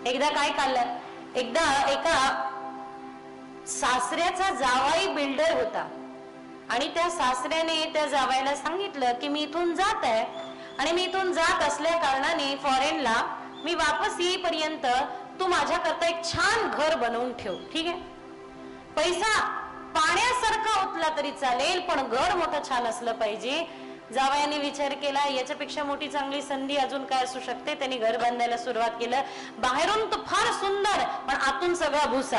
एकदा काय काढलं, एकदा एका सासऱ्याचा जावाई बिल्डर होता आणि त्या सासऱ्याने त्या जावायला सांगितलं की मी इथून जात आहे आणि मी इथून जात असल्या कारणाने फॉरेनला मी वापस येईपर्यंत तू माझ्याकरता एक छान घर बनवून ठेव, ठीक आहे? पैसा पाण्यासारखा उतला तरी चालेल पण घर मोठं छान असलं पाहिजे. जावयाने विचार केला याच्यापेक्षा मोठी चांगली संधी अजून काय असू शकते. त्यांनी घर बांधायला सुरुवात केलं. बाहेरून तो फार सुंदर पण आतून सगळा भुसा,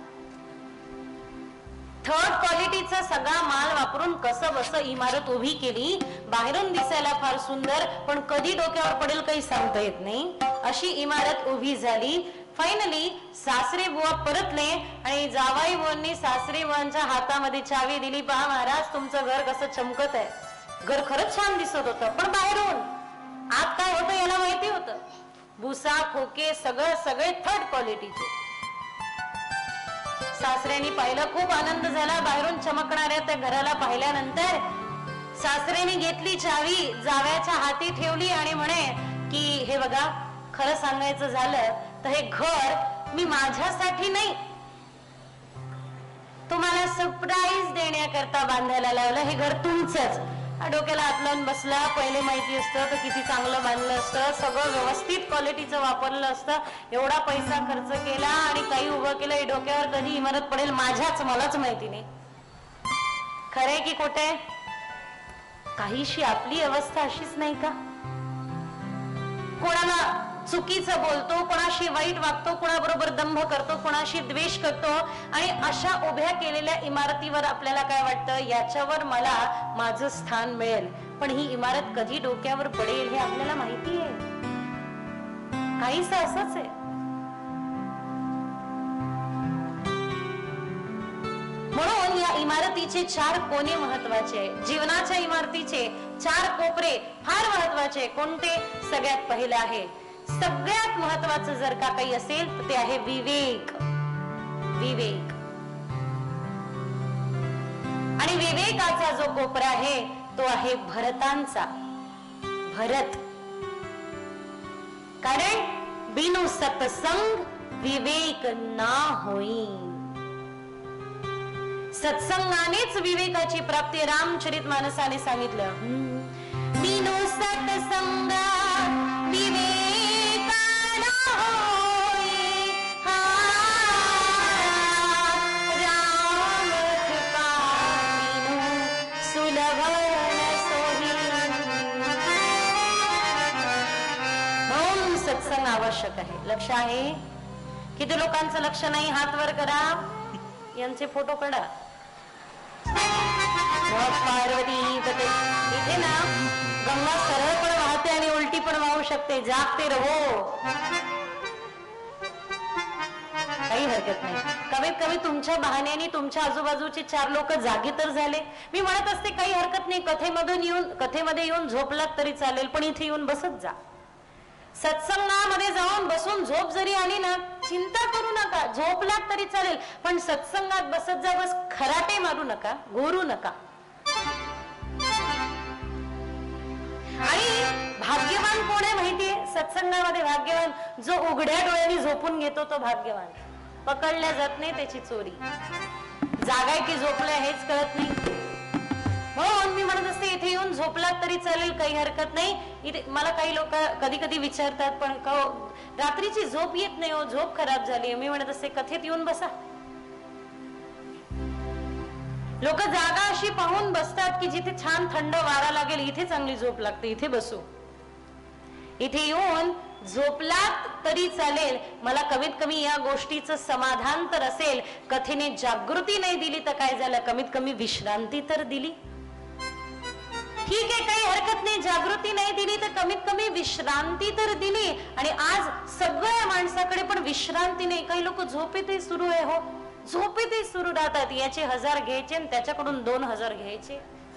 थर्ड क्वालिटीचा सगळा माल वापरून कसं बस इमारत उभी केली. बाहेरून दिसायला फार सुंदर पण कधी डोक्यावर पडेल काही सांगता येत नाही अशी इमारत उभी झाली. फायनली सासरे बुवा परतले आणि जावाई बुवांनी सासरे बुवांच्या हातामध्ये चावी दिली. पहा महाराज तुमचं घर कसं चमकत आहे. घर खरंच छान दिसत होतं पण बाहेरून आत काय होतं याला माहिती होतं. भुसा खोके सगळे थर्ड क्वालिटीचे. सासऱ्यांनी पाहिलं, खूप आनंद झाला. बाहेरून चमकणाऱ्या त्या घराला पाहिल्यानंतर सासऱ्याने घेतली चावी, जावयाच्या हाती ठेवली आणि म्हणे की हे बघा, खरं सांगायचं झालं तर हे घर मी माझ्यासाठी नाही, तुम्हाला सरप्राईज देण्याकरता बांधायला लावलं. हे घर तुमचंच. डोक्याला हात लावून बसला. पहिले माहिती असतं तर किती चांगलं बांधलं असतं, सगळं व्यवस्थित क्वालिटीचं वापरलं असतं. एवढा पैसा खर्च केला आणि काही उभं केलं. हे डोक्यावर कधी इमारत पडेल मलाच माहिती नाही. खरंय की खोटंय? काहीशी आपली अवस्था अशीच नाही का? कोणाला चुकीचं बोलतो, कोणाशी वाईट वागतो, कोणाबरोबर दंभ करतो, कोणाशी द्वेष करतो आणि अशा उभ्या केलेल्या इमारतीवर आपल्याला काय वाटतं, याच्यावर मला माझं स्थान मिळेल. पण ही इमारत कधी डोक्यावर पडेल हे आपल्याला माहिती आहे. काहीच असंच आहे. म्हणून या इमारतीचे 4 कोने महत्वाचे आहे. जीवनाच्या इमारतीचे 4 कोपरे फार महत्वाचे. कोणते? सगळ्यात पहिलं आहे, सगळ्यात महत्वाचं जर का काही असेल तर ते आहे विवेक. विवेक आणि विवेकाचा जो कोपरा आहे तो आहे भरतांचा. भरत, कारण बिनु सत्संग विवेक ना होई. सत्संगानेच विवेकाची प्राप्ती. रामचरितमानसाने सांगितलं, बिनु सत्संग विवेक ना होई. राम कृपा बिनु सुलभ सोही. म्हणून सत्संग आवश्यक आहे. लक्ष आहे? किती लोकांचं लक्ष नाही? हात वर करा. यांचे फोटो काढा. पार्वती इथे ना गंगा सरळ पण वाहते आणि उलटी पण वाहू शकते. जागते रहो, काही हरकत नाही. कमीत कमी तुमच्या बहाण्याने तुमच्या आजूबाजूचे 4 लोक जागे तर झाले. मी म्हणत असते काही हरकत नाही, कथेमध्ये येऊन झोपलात तरी चालेल पण इथे येऊन बसत जा. सत्संगामध्ये जाऊन बसून झोप जरी आली ना, चिंता करू नका, झोपलात तरी चालेल पण सत्संगात बसत जा. बस खराटे मारू नका, घोरू नका. आणि भाग्यवान कोण आहे माहितीये सत्संगामध्ये? भाग्यवान जो उघड्या डोळ्यांनी झोपून घेतो तो भाग्यवान. पकडल्या जात नाही त्याची चोरी. जागाय की झोपलाय हेच कळत नाही. म्हणून मी म्हणत असते इथे येऊन झोपलात तरी चालेल, काही हरकत नाही. इथे मला काही लोक कधी कधी विचारतात, पण रात्रीची झोप येत नाही हो, झोप खराब झाली. मी म्हणत असते कथेत येऊन बसा. लोक जागा अशी पाहून बसतात की जिथे छान थंड वारा लागेल, इथे चांगली झोप लागते, इथे बसू. इथे येऊन झोपलात तरी चालेल, मला कमीत कमी या गोष्टीचं समाधान तर असेल. कथेने जागृती नाही दिली तर काय झालं, कमीत कमी विश्रांती तर दिली. ठीक आहे, काही हरकत नाही. जागृती नाही दिली तर कमीत कमी विश्रांती तर दिली. आणि आज सगळ्या माणसाकडे पण विश्रांती नाही. काही लोक झोपेतही सुरू आहे हो, झोपेतही सुरू राहतात. याचे 1000 घ्यायचे आणि त्याच्याकडून 2000 घ्यायचे.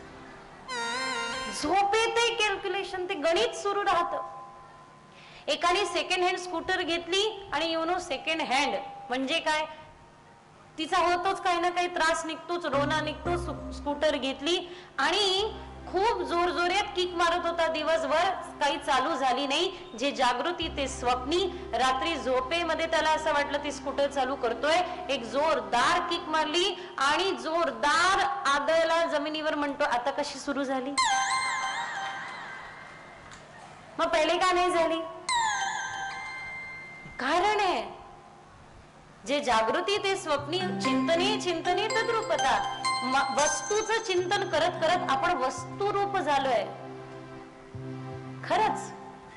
झोपेतही कॅल्क्युलेशन, ते गणित सुरू राहतं. एकाने सेकंड हँड स्कूटर घेतली आणि यु नो सेकंड हँड म्हणजे काय, तिचा होतोच काही ना काही त्रास निघतोच, रोना निघतो. स्कूटर घेतली आणि खूप जोरजोरात किक मारत होता दिवसभर, काही चालू झाली नाही. जे जागृती ते स्वप्नी. रात्री झोपेमध्ये त्याला असं वाटलं ती स्कूटर चालू करतोय. एक जोरदार किक मारली आणि जोरदार आदळला जमिनीवर. म्हणतो आता कशी सुरू झाली, मग पहिले का नाही झाली? कारण आहे जे जागृती ते स्वप्नी. चिंतने चिंतने तद्रूपता. वस्तूचं चिंतन करत करत आपण वस्तुरूप झालोय. खरंच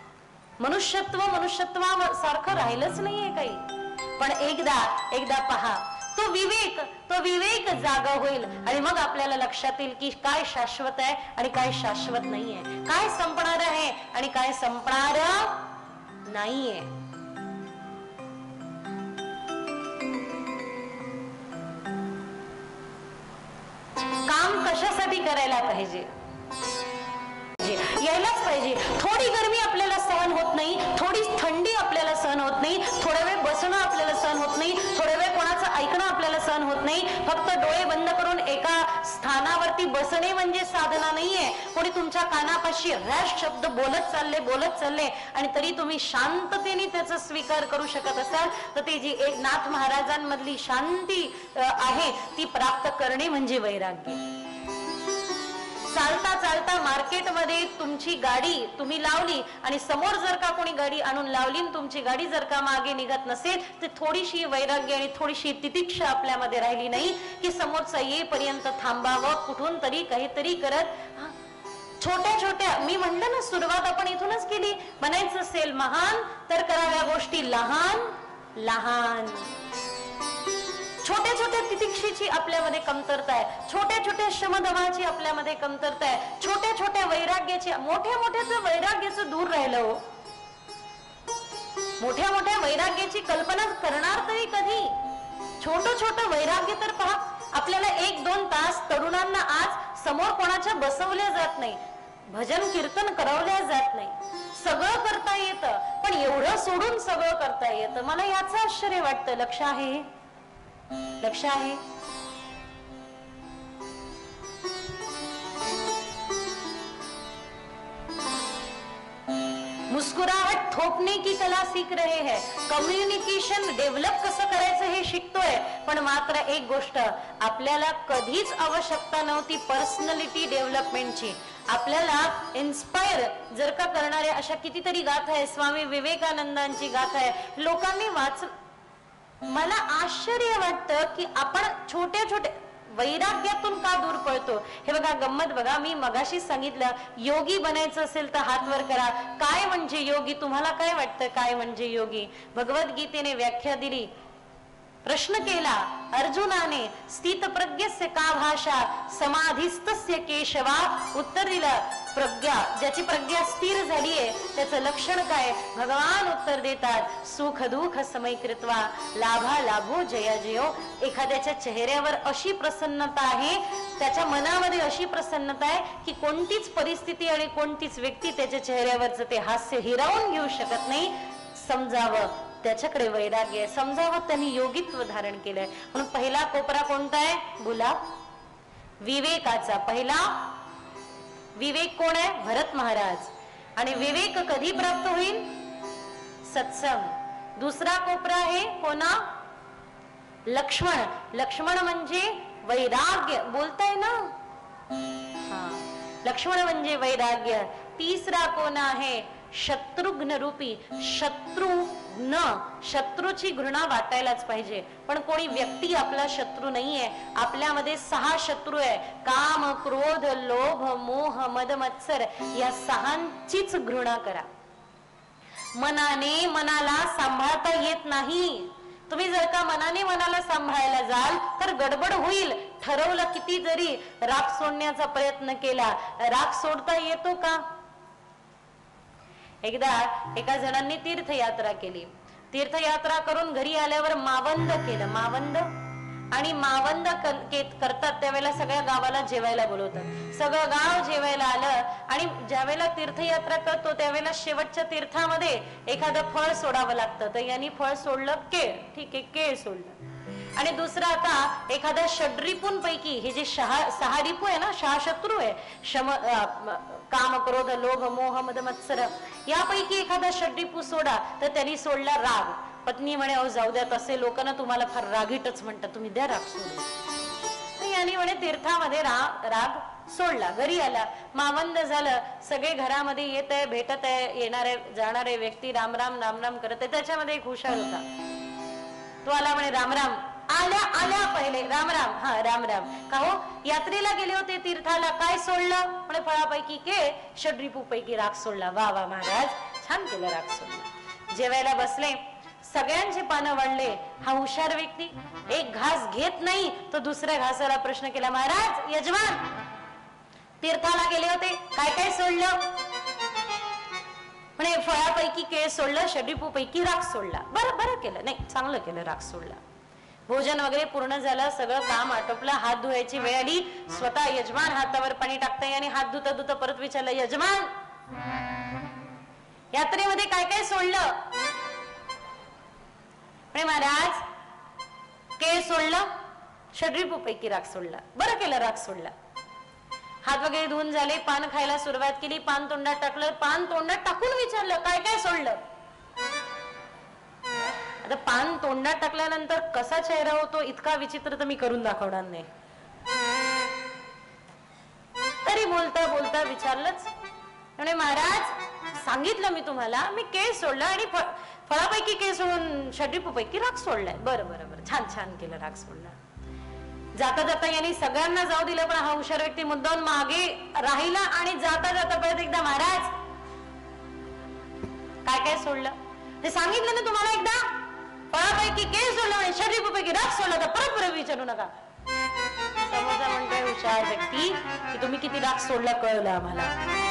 मनुष्यत्वासारखं राहिलंच नाहीये काही. पण एकदा पहा, तो विवेक जागा होईल आणि मग आपल्याला लक्षात येईल की काय शाश्वत आहे आणि काय शाश्वत नाहीये, काय संपणार आहे आणि काय संपणार नाहीये. काम कशासाठी करायला पाहिजे? यायलाच पाहिजे. थोडी गरमी आपल्याला सहन होत नाही, थोडी थंडी आपल्याला सहन होत नाही, थोडा वेळ बसणं आपल्याला सहन होत नाही, थोडा वेळ कोणाचं ऐकणं आपल्याला सहन होत नाही. फक्त डोळे बंद करून एका स्थानावरती बसणे म्हणजे साधना नाहीये. कोणी तुमच्या कानापाशी रॅश शब्द बोलत चालले आणि तरी तुम्ही शांततेने त्याचा स्वीकार करू शकत असाल तर ती जी एक नाथ महाराजांमधली शांती आहे ती प्राप्त करणे म्हणजे वैराग्य. चालता चालता मार्केटमध्ये तुमची गाडी तुम्ही लावली आणि समोर जर का कोणी गाडी आणून लावली, तुमची गाडी जर का मागे निघत नसेल तर थोडीशी वैराग्य आणि थोडीशी तितिक्षा आपल्यामध्ये राहिली नाही की समोरचा येईपर्यंत थांबावं, कुठून तरी काहीतरी करत छोट्या मी म्हणलं ना, सुरुवात आपण इथूनच केली. बनायचं असेल महान तर कराव्या गोष्टी लहान लहान. छोट्या तितिक्षेची आपल्यामध्ये कमतरता आहे, छोट्या श्रमदमाची आपल्यामध्ये कमतरता आहे, छोट्या वैराग्याची. मोठ्या वैराग्याचं दूर राहिलं हो. मोठ्या वैराग्याची कल्पना करणार तरी कधी? छोट वैराग्य तर पहा. आपल्याला 1-2 तास तरुणांना आज समोर कोणाच्या बसवल्या जात नाही, भजन कीर्तन करवल्या जात नाही. सगळं करता येतं, पण एवढं सोडून सगळं करता येतं. मला याचं आश्चर्य वाटतं. लक्ष आहे? मुस्कुराहट थोपने की कला सीख रहे हैं. कम्युनिकेशन डेव्हलप कसं करायचं हे शिकतोय. पण मात्र एक गोष्ट आपल्याला कधीच आवश्यकता नव्हती पर्सनॅलिटी डेव्हलपमेंटची. आपल्याला इन्स्पायर जर का करणाऱ्या अशा कितीतरी गाथा आहे. स्वामी विवेकानंदांची गाथा आहे, लोकांनी मला आश्चर्य वाटतं की आपण छोट्या वैराग्यातून का दूर पळतो. हे बघा गंमत बघा. मी मगाशी सांगितलं योगी बनायचं असेल तर हात वर करा. काय म्हणजे योगी? तुम्हाला काय वाटतं काय म्हणजे योगी? भगवद्गीतेने व्याख्या दिली. प्रश्न केला अर्जुनाने, स्थित प्रज्ञस्य का भाषा समाधिस्तस्य केशवा. उत्तर दिलं प्रज्ञा, ज्याची प्रज्ञा स्थिर झालीये त्याचं लक्षण काय? भगवान उत्तर देतात सुख दुःख समय कृत्वा लाभा लाभो जया जयो. एखाद्याच्या चेहऱ्यावर अशी प्रसन्नता आहे, त्याच्या मनामध्ये अशी प्रसन्नता आहे की कोणतीच परिस्थिती आणि कोणतीच व्यक्ती त्याच्या चेहऱ्यावरचं ते हास्य हिरावून घेऊ शकत नाही. समजावं त्याच्याकडे वैराग्य आहे, समजावं त्यांनी योगित्व धारण केलंय. म्हणून पहिला कोपरा कोणता आहे? गुलाब विवेकाचा. पहिला विवेक कोण आहे? भरत महाराज. आणि विवेक कधी प्राप्त होईल? सत्संग. दुसरा कोपरा आहे कोणा? लक्ष्मण. लक्ष्मण म्हणजे वैराग्य. बोलताय ना? हा, लक्ष्मण म्हणजे वैराग्य. तिसरा कोण आहे? शत्रुघ्न रूपी. शत्रूची घृणा वाटायलाच पाहिजे, पण कोणी व्यक्ती आपला शत्रू नाहीये. आपल्यामध्ये 6 शत्रू आहे. काम क्रोध लोभ मोह मद मत्सर. या 6चीच घृणा करा. मनाला सांभाळता येत नाही. तुम्ही जर का मनाला सांभाळायला जाल तर गडबड होईल. ठरवलं किती जरी राग सोडण्याचा प्रयत्न केला, राग सोडता येतो का? एकदा एका जणांनी तीर्थयात्रा केली. तीर्थयात्रा करून घरी आल्यावर मावंद केलं. मावंद करतात त्यावेळेला सगळ्या गावाला जेवायला बोलवतात. सगळं गाव जेवायला आलं आणि ज्यावेळेला तीर्थयात्रा करतो त्यावेळेला शेवटच्या तीर्थामध्ये एखादं फळ सोडावं लागतं. तर यांनी फळ सोडलं केळ. ठीक आहे, केळ सोडलं. आणि दुसरा आता एखाद्या षड्रिपून पैकी, हे जे सहा रिपू आहे ना, शत्रू आहे, काम क्रोध लोभ मोह मद मत्सर, यापैकी एखादा षड्रिपू सोडा तर त्यांनी सोडला राग. पत्नी म्हणे अहो जाऊ द्या, तसे लोक ना तुम्हाला फार रागीटच म्हणतात, तुम्ही द्या राग सोडून. यांनी म्हणे तीर्थामध्ये राग सोडला. घरी आला, मावंद झालं, सगळे घरामध्ये येत आहे, भेटत आहे, येणारे जाणारे व्यक्ती राम राम राम राम करत आहे. त्याच्यामध्ये एक हुशार होता, तो आला म्हणे राम राम. आल्या पहिले राम राम. हा राम राम. का हो, यात्रेला गेले होते तीर्थाला, काय सोडलं? म्हणे फळापैकी षड्रिपू पैकी राग सोडला. वा वा महाराज, छान केलं, राग सोडला. जेवायला बसले, सगळ्यांचे पानं वाढले. हा हुशार व्यक्ती एक घास घेत नाही तो दुसऱ्या घासाला प्रश्न केला, महाराज यजमान तीर्थाला गेले होते, काय काय सोडलं? म्हणे फळापैकी केळ सोडलं, षड्रिपू पैकी राग सोडला. बरं केलं, नाही चांगलं केलं, राग सोडला. भोजन वगैरे पूर्ण झालं, सगळं काम आटोपलं, हात धुवायची वेळ आली. स्वतः यजमान हातावर पाणी टाकताय आणि हात धुता धुता परत विचारलं, यजमान यात्रेमध्ये काय काय सोडलं? म्हणे महाराज केळ सोडलं, षड्रिपू पैकी राग सोडला. बरं केलं, राग सोडला. हात वगैरे धुवून झाले, पान खायला सुरुवात केली, पान तोंडात टाकलं, पान तोंडात टाकून विचारलं, काय काय सोडलं? आता पान तोंडात टाकल्यानंतर कसा चेहरा होतो इतका विचित्र तर मी करून दाखवणार नाही. तरी बोलता बोलता विचारलंच. म्हणे महाराज सांगितलं मी तुम्हाला, मी केळ सोडला आणि फळापैकी केळ सोडून षड्रिपू पैकी राग सोडलाय. बरं छान केलं, राग सोडला. जाता जाता यांनी सगळ्यांना जाऊ दिलं, पण हा हुशार व्यक्ती मुद्दाम मागे राहिला आणि जाता जाता परत एकदा, महाराज काय काय सोडलं? ते सांगितलं ना तुम्हाला एकदा, फळापैकी केळ सोडलं आणि षड्रिपू पैकी राग सोडला, तर परत विचारू नका. समजा म्हणतोय हुशार व्यक्ती की तुम्ही किती राग सोडला कळलं आम्हाला.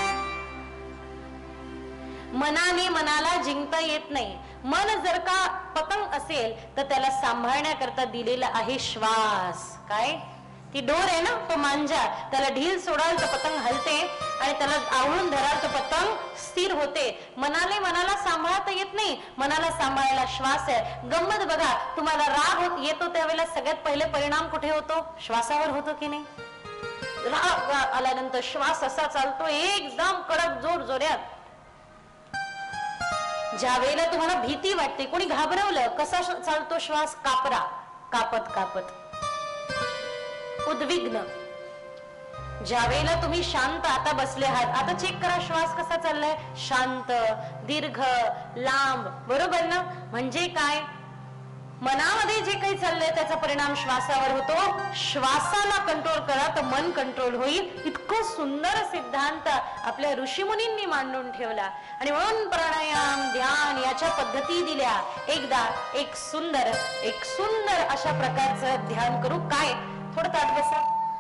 मनाने मनाला जिंकता येत नाही. मन जर का पतंग असेल तर त्याला सांभाळण्याकरता दिलेला आहे श्वास. काय? ती डोर आहे ना, तो मांजा, त्याला ढील सोडाल तर पतंग हलते आणि त्याला आवळून धराल तर पतंग स्थिर होते. मनाला सांभाळता येत नाही, मनाला सांभाळायला श्वास आहे. गंमत बघा, तुम्हाला राग येतो त्यावेळेला सगळ्यात पहिले परिणाम कुठे होतो? श्वासावर होतो की नाही? राग आल्यानंतर श्वास असा चालतो एकदम कडक जोरजोरात. ज्या वेळेला तुम्हाला भीती वाटते, कोणी घाबरवलं, कसा चालतो श्वास? कापत कापत, उद्विग्न. ज्या वेळेला तुम्ही शांत, आता बसले आहात, आता चेक करा श्वास कसा चाललाय, शांत, दीर्घ, लांब, बरोबर ना? म्हणजे काय? मनामध्ये जे काही चाललंय त्याचा परिणाम श्वासावर होतो. श्वासाला कंट्रोल करा तर मन कंट्रोल होईल. इतकं सुंदर सिद्धांत आपल्या ऋषीमुनींनी मांडून ठेवला. आणि म्हणून प्राणायाम, ध्यान याच्या पद्धती दिल्या. एकदा एक सुंदर अशा प्रकारचं ध्यान करू. काय? थोडं ताट बसा.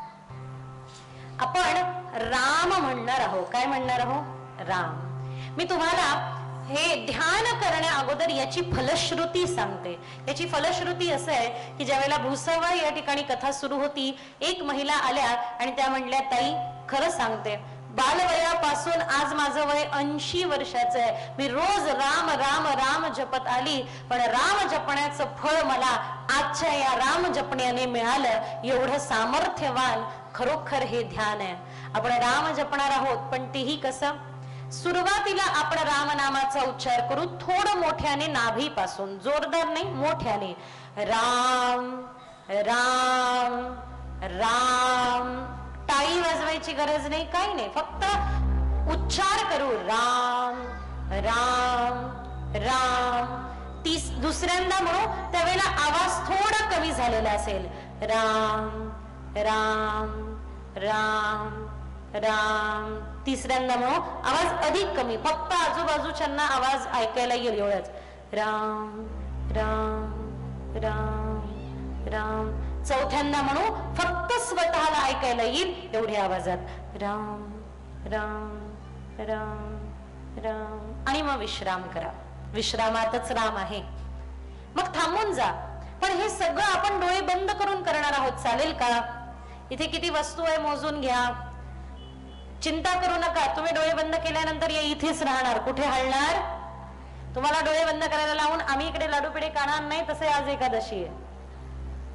आपण राम म्हणणार आहोत. काय म्हणणार आहोत? राम. मी तुम्हाला हे ध्यान करण्या अगोदर याची फलश्रुती सांगते. याची फलश्रुती असं आहे की ज्यावेळेला भुसावळ या ठिकाणी कथा सुरू होती, एक महिला आल्या आणि त्या म्हणल्या, ताई खरं सांगते, बालवयापासून आज माझं वय 80 वर्षाचं आहे. मी रोज राम राम राम जपत आली, पण राम जपण्याचं फळ मला आजच्या या राम जपण्याने मिळालं. एवढं सामर्थ्यवान खरोखर हे ध्यान आहे. आपण राम जपणार आहोत, पण तेही कसं? सुरुवातीला आपण रामनामाचा उच्चार करू, थोडं मोठ्याने, नाभीपासून, जोरदार नाही, मोठ्याने. राम राम राम. टाळी वाजवायची गरज नाही, काही नाही, फक्त उच्चार करू. राम राम राम. दुसऱ्यांदा म्हणू त्यावेळेला आवाज थोडा कमी झालेला असेल. राम राम राम राम. तिसऱ्यांदा म्हणू आवाज अधिक कमी, फक्त आजूबाजूच्यांना आवाज ऐकायला येईल एवढंच. राम राम राम राम. चौथ्यांदा म्हणू फक्त स्वतःला ऐकायला येईल एवढ्या आवाजात. राम राम राम राम. आणि मग विश्राम करा. विश्रामातच राम आहे. मग थांबून जा. पण हे सगळं आपण डोळे बंद करून करणार आहोत. चालेल का? इथे किती वस्तू आहे मोजून घ्या. चिंता करू नका. तुम्ही डोळे बंद केल्यानंतर या इथेच राहणार, कुठे हलणार? तुम्हाला डोळे बंद करायला लावून आम्ही इकडे लाडू पेढे खाणार नाही, तसे आज एकादशी आहे.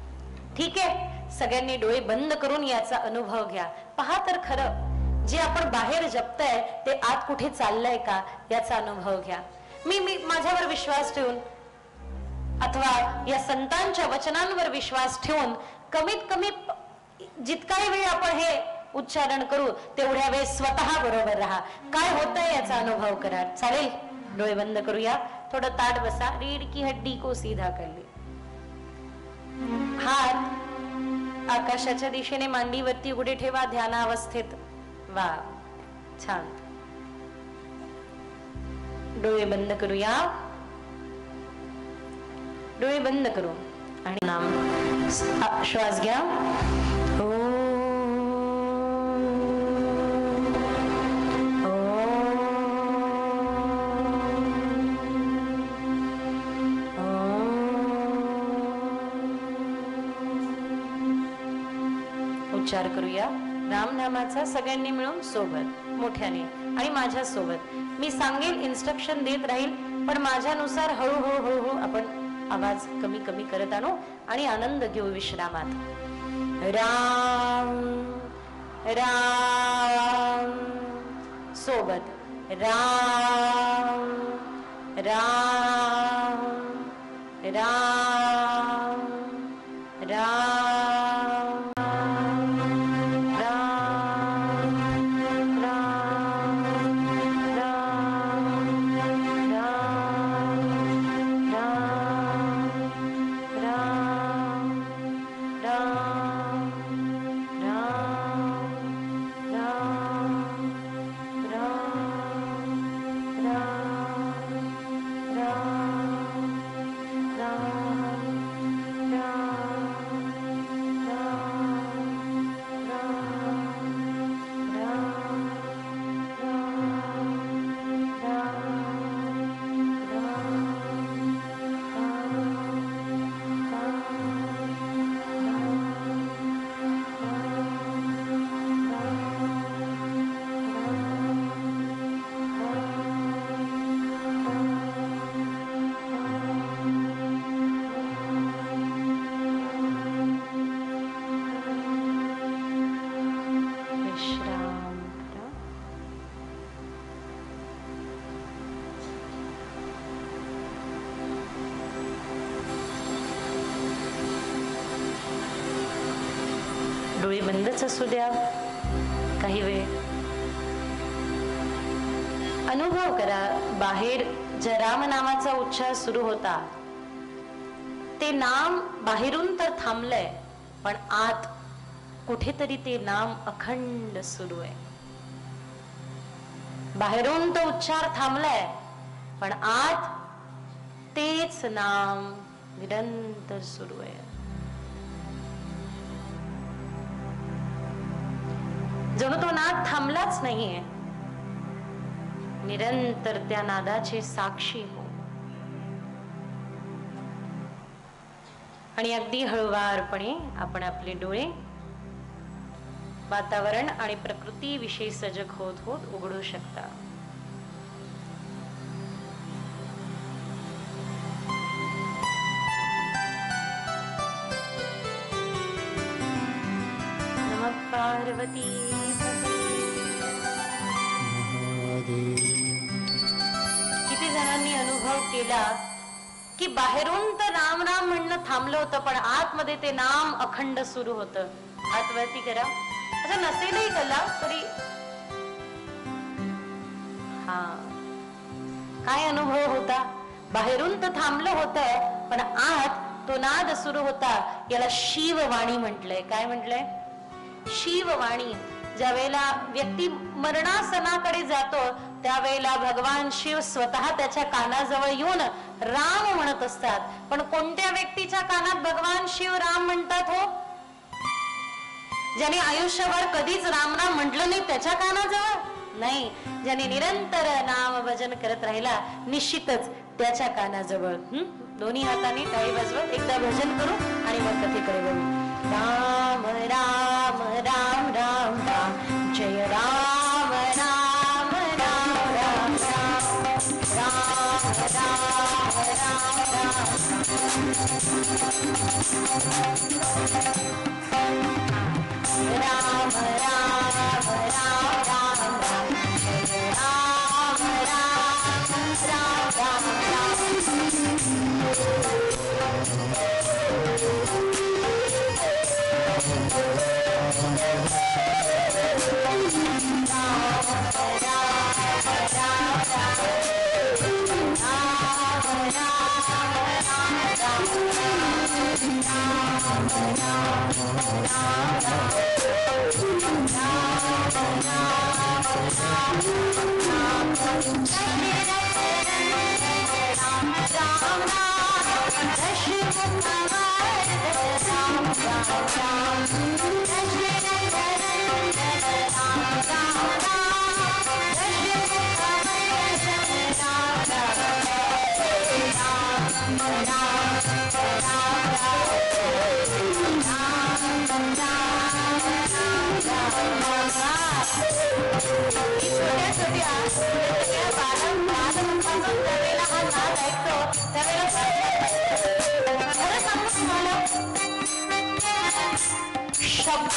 ठीक आहे, सगळ्यांनी डोळे बंद करून याचा अनुभव घ्या. पहा तर खरं, जे आपण बाहेर जपतंय ते आत कुठे चाललंय का याचा अनुभव घ्या. मी माझ्यावर विश्वास ठेवून अथवा या संतांच्या वचनांवर विश्वास ठेवून कमीत कमी जितकाही वेळ आपण हे उच्चारण करू तेवढ्या वेळ स्वतः बरोबर राहा. काय होतंय याचा अनुभव करा. चालेल? डोळे बंद करूया. थोडं ताट बसा. रीढ़ की हड्डी को सीधा कर ले. हात आकाशाच्या दिशेने मांडीवरती उघडे ठेवा ध्यानावस्थेत. वा, छान. डोळे बंद करूया. डोळे बंद करू आणि नाम श्वास घ्या. उच्चार करूया रामनामाचा सगळ्यांनी मिळून सोबत मोठ्याने आणि माझ्या सोबत. मी सांगेल, इन्स्ट्रक्शन देत राहील, पण माझ्यानुसार हळूहळू हळूहळू आपण आवाज कमी कमी करत आणू आणि आनंद घेऊ विश्रामात. राम राम सोबत. राम राम राम राम डोळे बंदच असू द्या काही वेळ. अनुभव करा, बाहेर ज्या रामनामाचा उच्चार सुरू होता ते नाम बाहेरून तर थांबलंय, पण आत कुठेतरी ते नाम अखंड सुरू आहे. बाहेरून तो उच्चार थांबलाय, पण आत तेच नाम निरंतर सुरू आहे. जणू तो नाद थांबलाच नाहीये. निरंतर त्या नादाचे साक्षी हो. आणि अगदी हळुवारपणे आपण आपले डोळे वातावरण आणि प्रकृती विषयी सजग होत होत उघडू शकता. नमः पार्वती. किती जणांनी अनुभव केला की बाहेरून तर राम राम म्हणणं थांबलं होतं, पण आतमध्ये ते नाम अखंड सुरू होतं. आतवरती करा. असं नसेलही कला तरी हा काय अनुभव होता. बाहेरून तर थांबलं होतं, पण आत तो नाद सुरू होता. याला शिववाणी म्हटलंय. काय म्हटलंय? शिववाणी. ज्या वेळेला व्यक्ती मरणासनाकडे जातो त्यावेळेला भगवान शिव स्वतः त्याच्या कानाजवळ येऊन राम म्हणत असतात. पण कोणत्या व्यक्तीच्या कानात भगवान शिव राम म्हणतात हो? ज्याने आयुष्यभर कधीच राम राम म्हटलं नाही त्याच्या कानाजवळ नाही. ज्याने निरंतर नाम भजन करत राहिला निश्चितच त्याच्या कानाजवळ. दोन्ही हाताने टाळी वाजवत एकदा भजन करू आणि मग कथेकडे वळू. राम राम राम राम राम जय राम राम राम राम राम राम राम राम राम. राम राम राम राम राम राम शब्द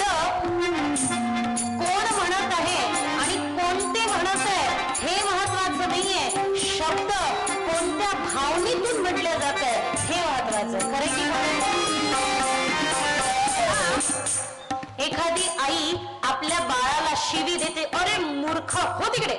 कोण म्हणत आहे आणि कोणते म्हणत आहे हे महत्वाचं नाहीये, शब्द कोणत्या भावनेतून म्हटलं जात आहे हे महत्वाचं. खरे की एखादी आई आपल्या बाळाला शिवी देते, अरे मूर्ख हो तिकडे,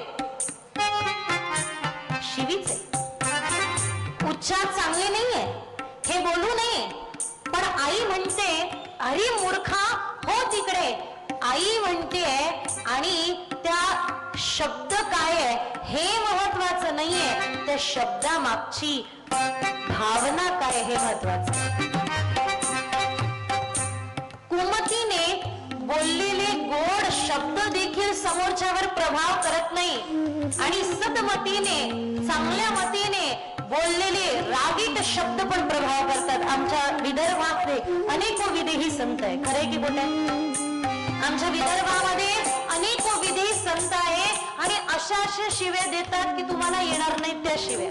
शिवीच आहे, उच्चार चांगले नाहीये हे बोलू नये, पण आई म्हणते अरे मूर्खा हो तिकडे, आई म्हणते आणि त्या शब्द काय आहे हे महत्वाचं नाहीये, त्या शब्दामागची भावना काय हे महत्वाचं. कुमतीने बोललेले गोड शब्द देखील समोरच्यावर प्रभाव करत नाही आणि सदमतीने चांगल्या मतीने बोललेले रागीट शब्द पण प्रभाव करतात. आमच्या विदर्भामध्ये अनेक विदेही संत आहे, खरे की बोल, आमच्या विदर्भामध्ये अनेक विदेही संत आहे आणि अशा शिव्या देतात की तुम्हाला येणार नाहीत त्या शिव्या,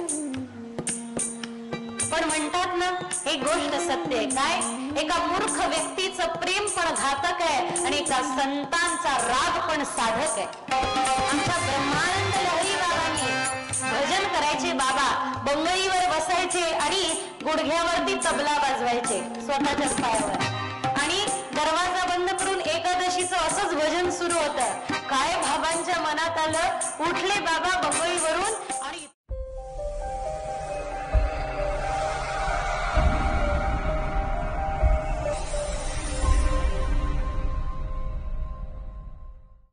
पण म्हणतात ना एक गोष्ट सत्य आहे, काय, एका मूर्ख व्यक्तीचं प्रेम पण घातक आहे आणि एका संतांचा राग पण साधक आहे. आमच्या ब्रह्मानंद लहरी बाबांनी भजन करायचे, बाबा बंगईवर बसायचे आणि गुडघ्यावरती तबला वाजवायचे स्वतःच्याच पायावर आणि दरवाजा बंद करून एकादशीचं असंच भजन सुरू होतं. काय बाबांच्या मनात आलं, उठले बाबा बंगईवरून आणि